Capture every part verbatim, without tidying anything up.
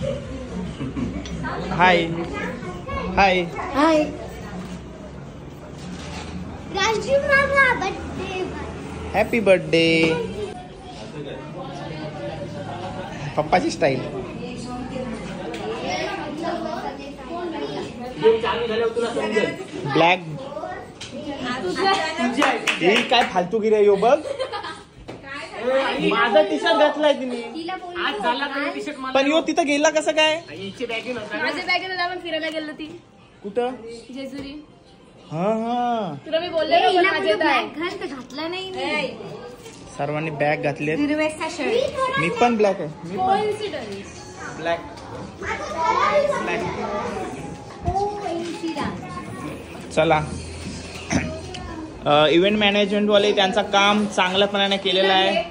हाय हाय hi Raju मामा birthday happy birthday पप्पाची style black काय फालतूगिरी आहे यो बघ माझा टी शर्ट घातलाय तिने पण यो तिथं गेला कसं काय माझ्या बॅगेला जाऊन फिरायला गेलो ती कुठं जेजुरी हा हा तुला मी बोलले घातला नाही सर्वांनी बॅग घातले मी पण ब्लॅक आहे मी पण ब्लॅक ब्लॅक चला इव्हेंट मॅनेजमेंट वाले त्यांचं काम चांगल्यापणाने केलेलं आहे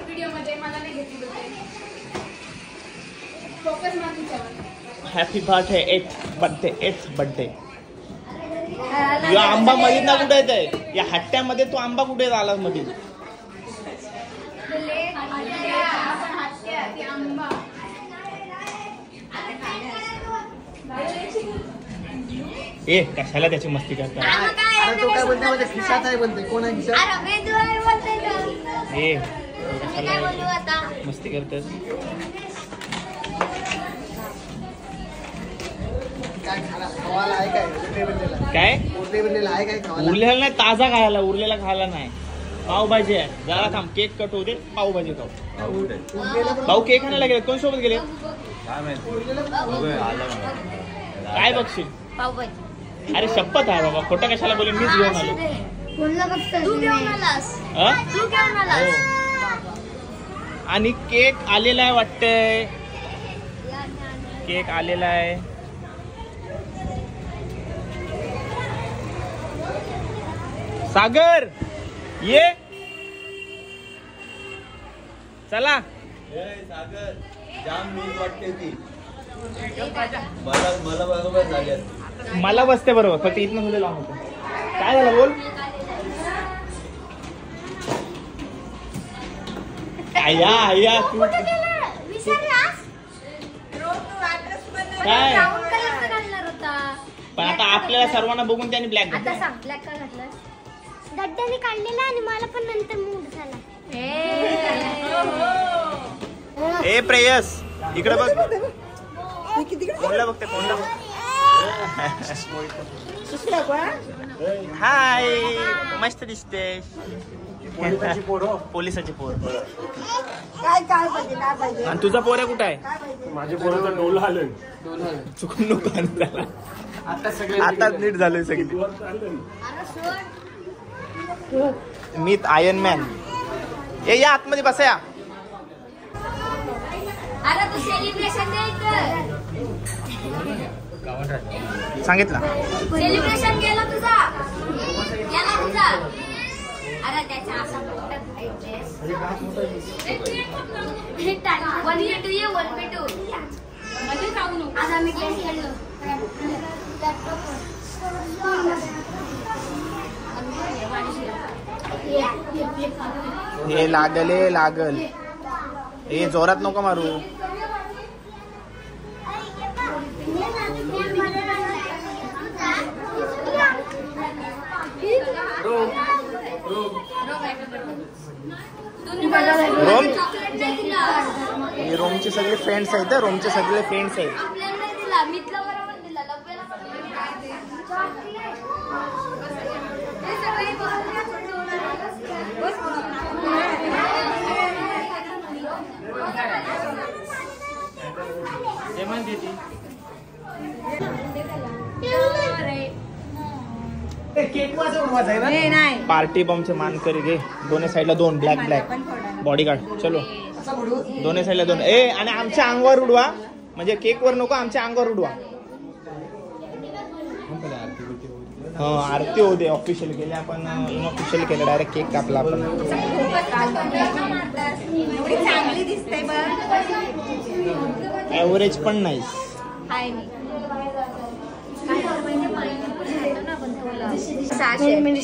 हॅपी बर्थडे एथ बर्थडे एथ बर्थडे या आंबा मध्ये ना कुठे येत या हट्ट्यामध्ये तो आंबा कुठे आला मध्ये ए कशाला त्याची मस्ती करता तो काय बोलते म्हणजे खिशात आहे बोलते कोण आहे खिशात ए कशाला मस्ती करतेस काय उरलेला नाही ताजा खायला उरलेला खायला नाही पावभाजी आहे जरा थांब केक कट होते पावभाजी खाऊ भाऊ केक आणायला गेले कोण सोबत गेले काय बघशील पावभाजी अरे शपथ आहे बाबा खोटा कशाला बोले मीच घेऊन आलो तू घेऊन आलास तू घेऊन आलास आणि केक आलेला आहे वाटतंय केक आलेला आहे सागर ये चला सागर जाम मीच वाटते ती मला मला बरोबर झाले मला बसते बरोबर फक्त इथनं मुले लावून होतं काय झालं बोल आया आया तू काय पण आता आपल्याला सर्वांना बघून त्यांनी ब्लॅक आता सांग ब्लॅक का घातलं गड्ड्याने काढलेला आणि मला पण नंतर मूड झाला ए प्रेयस इकडे बघ कोणला बघते कोणला हाय मस्त दिसते पोलिसाची पोर काय काय पाहिजे काय पाहिजे आणि तुझा पोऱ्या कुठं आहे माझे पोरं डोल हालन चुकून नको त्याला आता नीट झालोय सगळी मी आयर्न मॅन ए या आतमध्ये बसा या अरे तू सेलिब्रेशन सांगितलं सेलिब्रेशन केलं तुझा केला तुझा अरे त्याचा असा वन पे टू ये वन पे टू आज आम्ही गेम खेळलो हे लागल हे लागल हे जोरात नको मारू रोम हे रोमचे सगळे फ्रेंड्स आहेत रोमचे सगळे फ्रेंड्स आहेत पार्टी बॉम्बचे मानकरी घे दोन्ही साईडला दोन ब्लॅक ब्लॅक बॉडीगार्ड चलो दोन्ही साईडला दोन ए आणि आमच्या अंगावर उडवा म्हणजे केक वर नको आमच्या अंगावर उडवा हो आरती होते ऑफिशियल केले आपण इनऑफिशियल केलं डायरेक्ट केक कापला आपण ऍव्हरेज पण नाही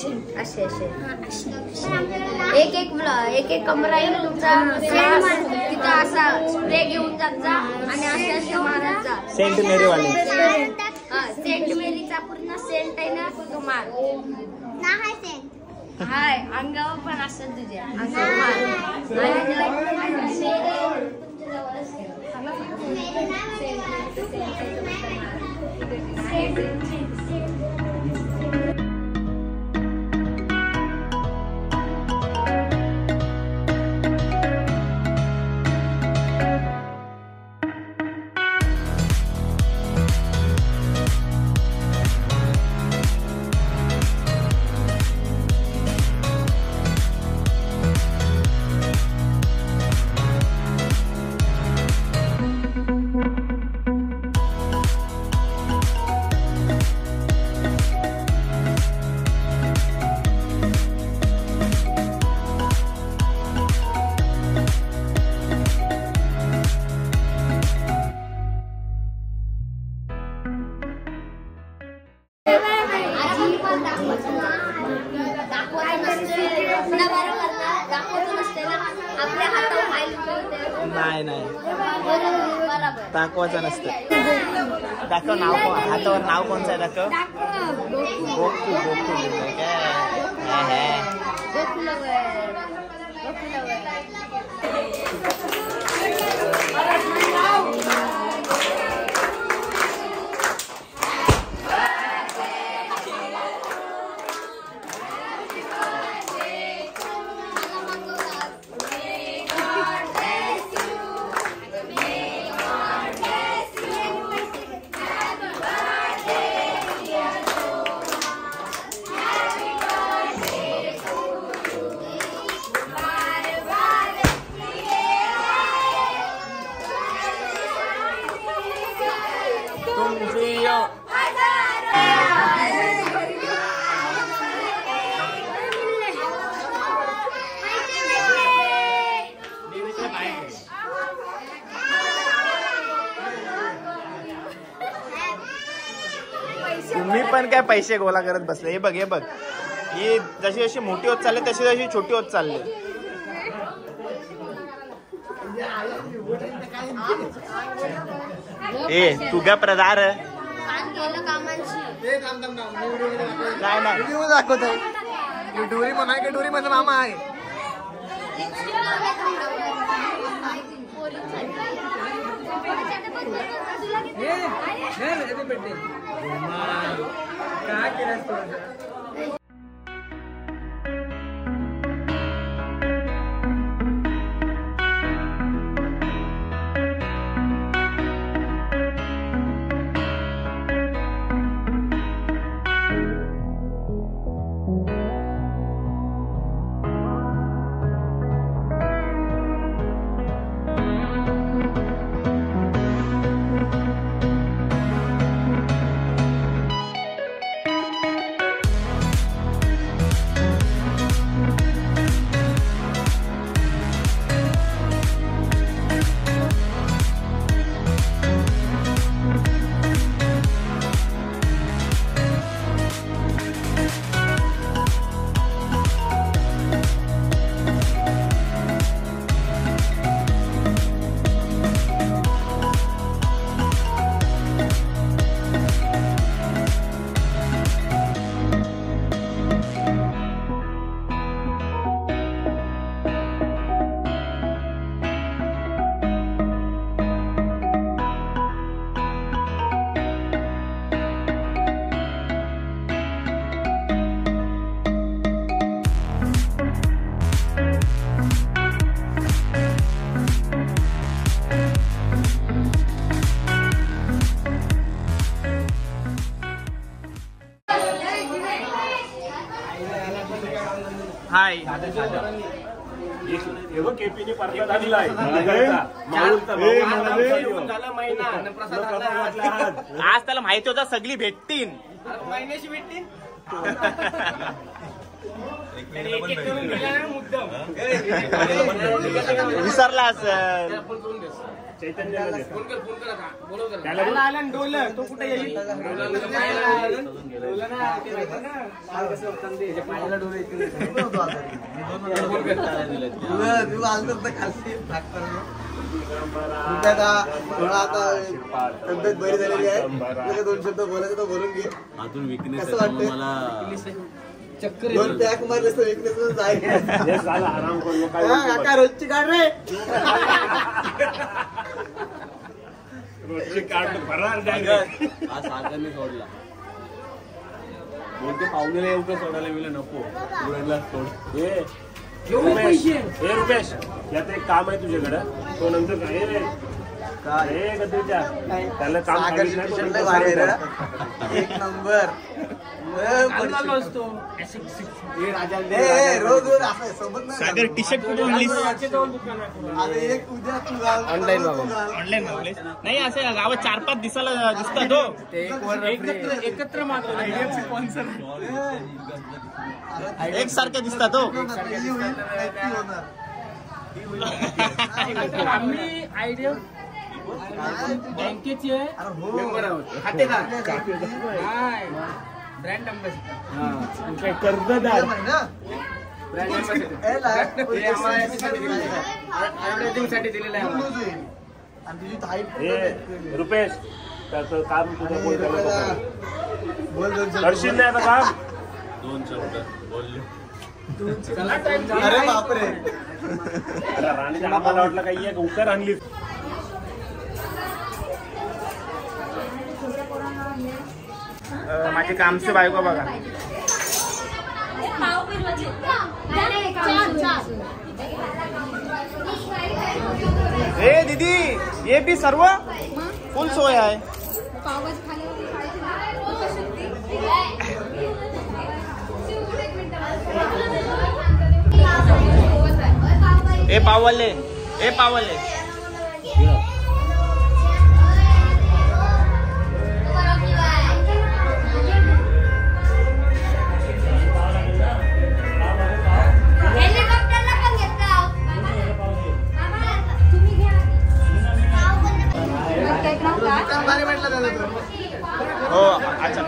एक एक एक एक कमरा आहे ना तुमचा तिथं असा स्प्रे घेऊन जात जा आणि असे असे मारत जा. सेंट मेरी वाले हा, सेंट मेरीचा पूर्ण सेंट आहे ना तो मार. ना हाय सेंट. हाय अंगावर पण असत तुझ्या अंगावर मार. आणि नाही नाही दाखवायचं नसतं. दाखव नाव कोण हातावर नाव कोणचं आहे दाखव. गोकू गोकू काय तुम्ही पण काय पैसे गोळा करत बसले. हे बघ हे बघ ही जशी जशी मोठी होत चालली तशी तशी छोटी होत चालली. ए तुझ्या प्रदार नाही नाही व्हिडिओ दाखवत आहे. डोरी पण आहे का? डोरी माझा मामा आहे. काय केलं? हाय आज त्याला माहिती होतं सगळी भेटतील महिन्याची भेटतील. विसरला असेल डोल तो कुठे येईल खाली आता थोडा आता तब्येत बरी झालेली आहे तुला दोन शब्द बोलायचं तर बोलून घे. अजून विकनेस कसं वाटतंय? मला दोन पॅक मारले तर विकनेस जाईल. हे झालं, आराम करू नका. हा, काका रोजची काढ रे. रोजची कार्ड भरणार डायरेक्ट. आज सागरने सोडला. बोलते पाहुणेला येऊ का सोडायला मिळेल नको मुलांना सोड. हे रुपेश, हे रुपेश यात एक काम आहे तुझ्याकडं तो नंतर काय काय? हे गदूच्या त्याला काम सागरची सांगितलं टी-शर्ट तो लय नंतर भारी आहे सांगतो. रे. एक नंबर लय परिचित. हे राजा ए, ए, रोज रोज असं सोबत नाही सागर जाणार. टी शर्ट कुठून आणलीस? आता एक उद्या तू घाल, Online परवा तू मागव. घाल. ऑनलाईन मागवलेस? नाही असे गावात चार पाच दिसाला दिसतात हो. एकत्र एकत्र एक सारखे दिसतात हो. आम्ही आयडिया बँकेची आहे ब्रँड काय कर्जदार साठी दिलेला आहे. हे रुपेश त्याचं काम तुझं बोल त्याला बोल दोन शब्द. करशील नाही आता काम दोन शब्द बोलले. अरे बापरे. अरे राणीच्या आम्हाला वाटलं काही एक उकर आणली. माझी कामची बायको बघा. ए दीदी ये भी सर्व फुल सोय आहे. ए पावले ए पावले भारी म्हटलं दादा तू. हो अच्छा.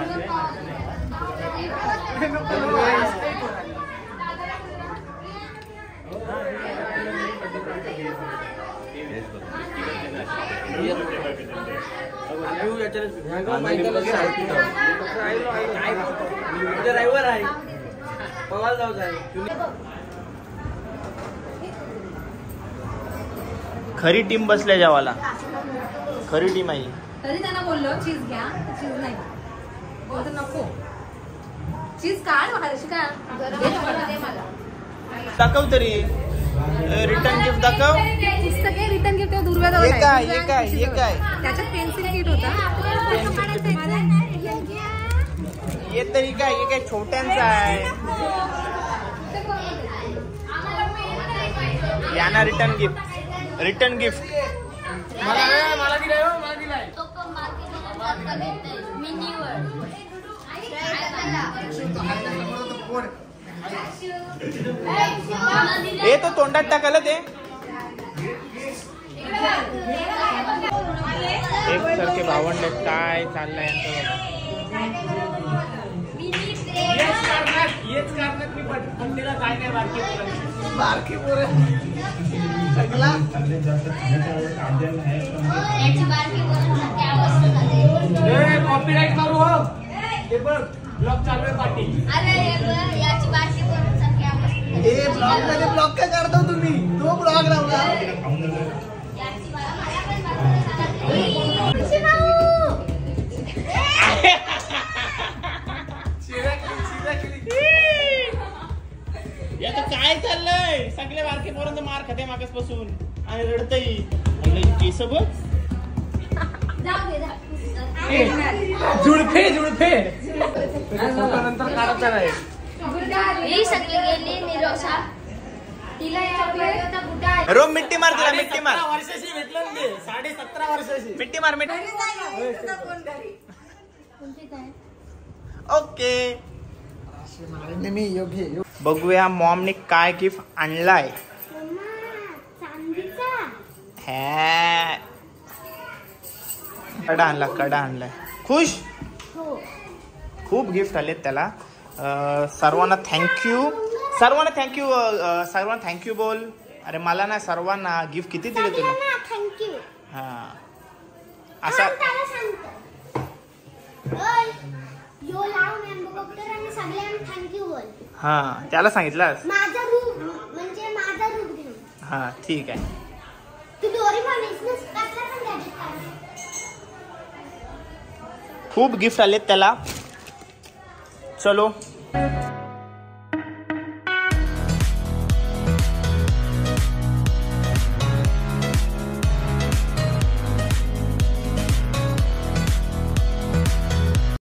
ड्रायव्हर आहे पवाल जाऊ आहे. खरी टीम बसल्या जेवाला. खरी टीम आहे. तरी त्यांना बोललो चीज घ्या चीज नाही बोलतो नको चीज काढ महाराष्ट्र का मला दाखव तरी रिटर्न गिफ्ट दाखव. पुस्तक आहे रिटर्न गिफ्ट दुर्व्या हे काय हे काय हे काय त्याच्यात पेन्सिल किट होता. हे तरी काय हे काय छोट्यांचं आहे. यांना रिटर्न गिफ्ट रिटर्न गिफ्ट मला मला दिलाय मला दिलाय. हे तो तोंडात टाकायला ते एक सारखे भावंड काय चाललंय हेच कारणात मी पंडितला काय काय बारकी बारकी पोरं. सगळा कॉपीराईट मारू हो. ते बघ ब्लॉग चालू आहे पाठी. ए ब्लॉग मध्ये ब्लॉग काय काढतो तुम्ही तो ब्लॉग लावला. याचं काय चाललंय. सगळे बारके पोरांचं मार खाते मागास पासून आणि रडतही केस बघ. जुळफे जुळफे नंतर काढायचं नाही. ही सगळी गेली निरोषा तिला चॉकलेट होता बुटा. रो मिट्टी मार तिला मिट्टी मार. वर्षाची भेटलं ना ते साडे सतरा वर्षाची. मिट्टी मार मिट्टी. ओके मी योग्य बघूया मॉमने काय गिफ्ट आणलाय. चांदीचा हॅ कडा आणला कडा आणलाय. खुश हो. खूप गिफ्ट आलेत त्याला. अं, सर्वांना थँक्यू सर्वांना थँक्यू सर्वांना थँक्यू बोल. अरे मला ना सर्वांना गिफ्ट किती दिले तुला. हा असा हा, त्याला सांगतो. ओय, यो लाव मॅम्बो कॉप्टर आणि सगळ्यांना थँक्यू बोल. हा त्याला सांगितलंस. माझा रूप म्हणजे माझा रूप घेऊन. हा ठीक आहे. तू डोरेमॉन आहेस ना, कसला पण गॅजेट काढ. खूप गिफ्ट आलेत त्याला. चलो